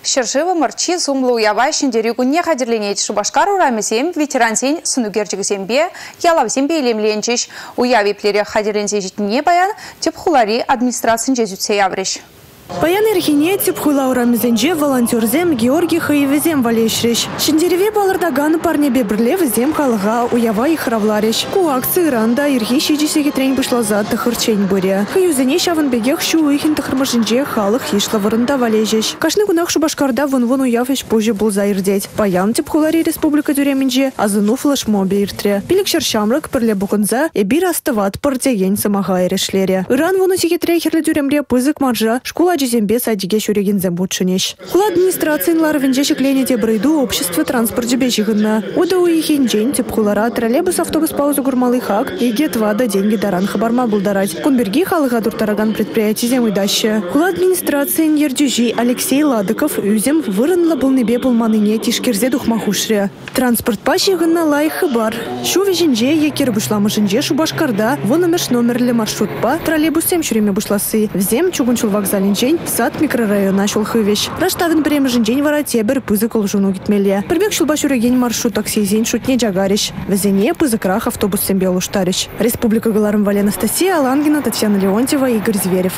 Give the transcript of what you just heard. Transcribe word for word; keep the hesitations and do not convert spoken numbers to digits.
Шыршыва марчи сумлы уявайшын дерегуне хадерленет Шубашкар урамесем ветерансен сынугерчигісембе ялавсембе елемленчиш. Уяви плере хадерленсе житне баян тепхулари администрациян жезютсе явреш. Паян эрхине тепхула урамезенже волонтерзем Георгий Хаевезем валешреш. Шиндереве балардаган парне бебрле везем халга уява и хравлареш. Ку акции ранда ирхи шижисеге трень бышлаза тахырчень буря. Хаюзене шаван бегех шу ихин тахырмашинже халых хишла варында валежеш. Кашны гунах Шубашкарда вон-вон уявеш позже был заирдеть. Паян тепхулари республика тюременже азыну флешмобе иртре. Пилик шаршамрак перле букунза и бир остават партиен самага ирешлере. Иран вону сеге трехерле тюремре пызык маржа школа Зембе садиге шурегин замбутшинеш. Хула администрации ларвенже шеклене те брейду общество транспорт жебежигына. Уда уихин день тепхулара троллейбус автобус паузу гурмалы хак и гетвада деньги даран хабарма булдарать. Кунберги халыга дуртараган предприятий земы даще. Хула администрации нердюжи Алексей Ладыков үзем вырынла был небе пулманыне тишкерзе духмахушре. Транспорт пащигына лай хабар. Шу веженже екер бушламышынже Шубашкарда вономеш номерле маршрутпа троллейбусем шуреме бушласы. Взем чугунчул вокзалинче сад микрорайона шулхывеш. Раштавин премежин день варате бер пызык олжуну гитмеле. Прибег шулбашуреген маршрут таксизин шутне джагариш. Везене пызыкрах автобус сембе улуштариш. Республика Галарым Вале Анастасия Алангина, Татьяна Леонтьева, Игорь Зверев.